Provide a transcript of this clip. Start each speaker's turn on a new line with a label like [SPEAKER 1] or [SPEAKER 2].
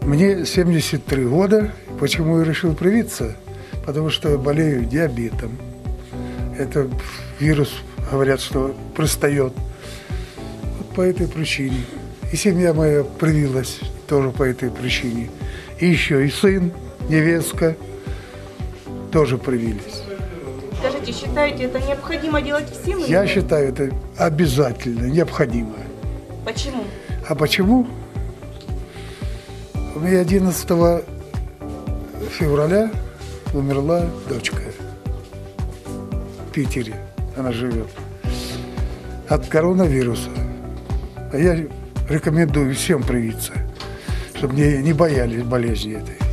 [SPEAKER 1] Мне 73 года. Почему я решил привиться? Потому что болею диабетом. Это вирус, говорят, что пристает. Вот по этой причине. И семья моя привилась тоже по этой причине. И еще и сын, невестка тоже привились.
[SPEAKER 2] Скажите, считаете, это необходимо делать всем?
[SPEAKER 1] Я считаю, это обязательно, необходимо.
[SPEAKER 2] Почему?
[SPEAKER 1] А почему? У меня 11 февраля умерла дочка. В Питере она живет. От коронавируса. А я рекомендую всем привиться, чтобы не боялись болезни этой.